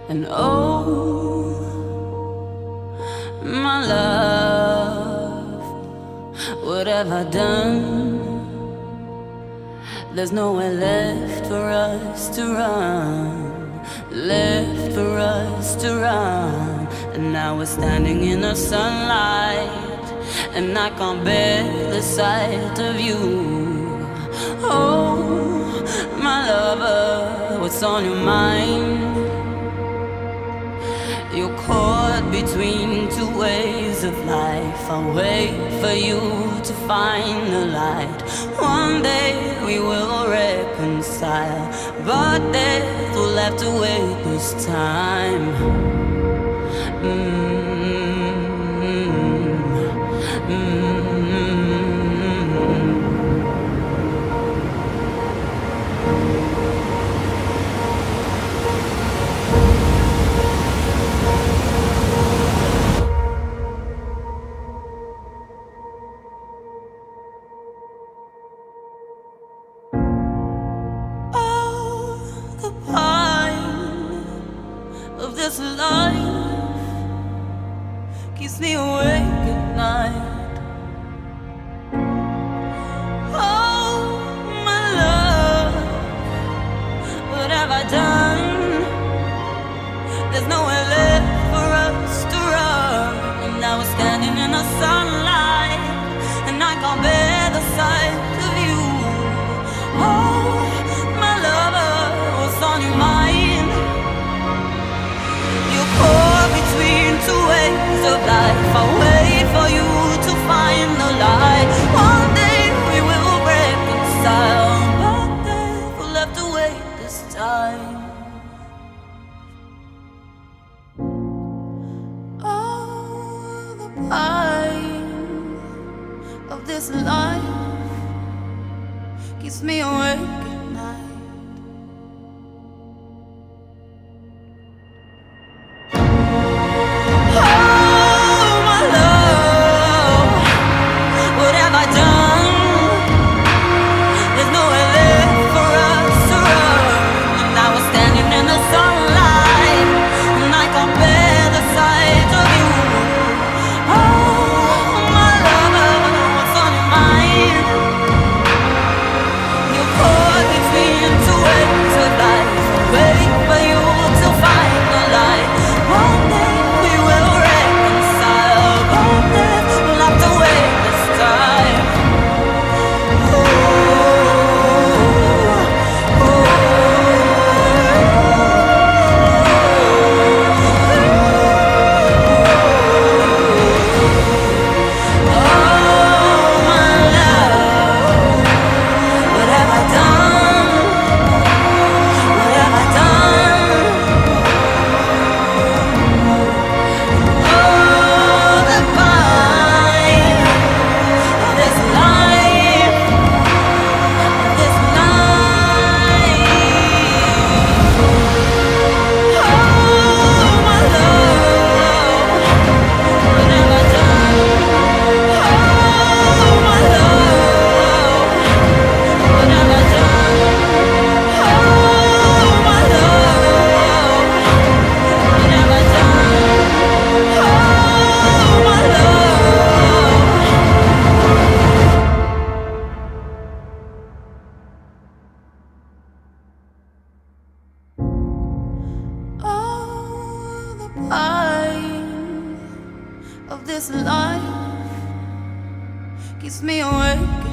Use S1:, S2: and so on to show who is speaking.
S1: And oh, my love, what have I done? There's nowhere left for us to run, left for us to run. And now we're standing in the sunlight, and I can't bear the sight of you. Oh, my lover, what's on your mind? You're caught between two ways of life. I'll wait for you to find the light. One day we will reconcile, but death will have to wait this time. Of this life keeps me awake at night. Oh, my love, what have I done? There's nowhere left for us to run. And now we're standing in the sunlight, and I can't bear the sight of you. Oh, my lover, what's on your mind? Between two ways of life, I'll wait for you to find the light. One day we will reconcile, but death will have to wait this time. Oh, the pain of this life keeps me awake at night. Of this life keeps me awake